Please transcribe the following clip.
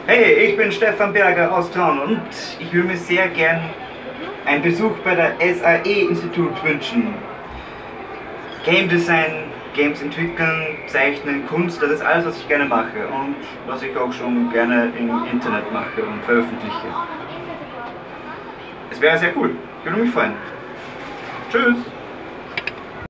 Hey, ich bin Stefan Berger aus Traun und ich würde mir sehr gern einen Besuch bei der SAE-Institut wünschen. Game Design, Games entwickeln, zeichnen, Kunst, das ist alles, was ich gerne mache und was ich auch schon gerne im Internet mache und veröffentliche. Es wäre sehr cool, ich würde mich freuen. Tschüss!